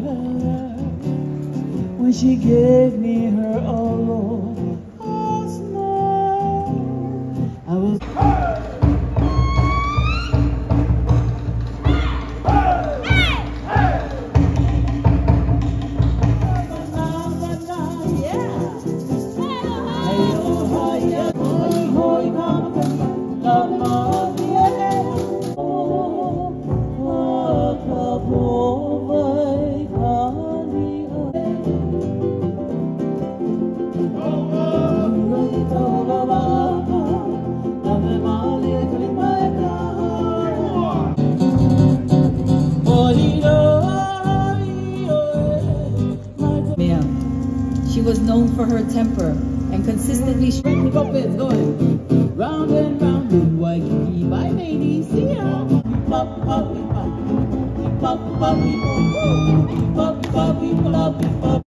when she gave me her all smile. I was She was known for her temper and consistently going round and round in Waikiki. Bye, ladies. See ya. Pop, pop, pop, pop, pop, pop, pop, pop, pop, pop, pop.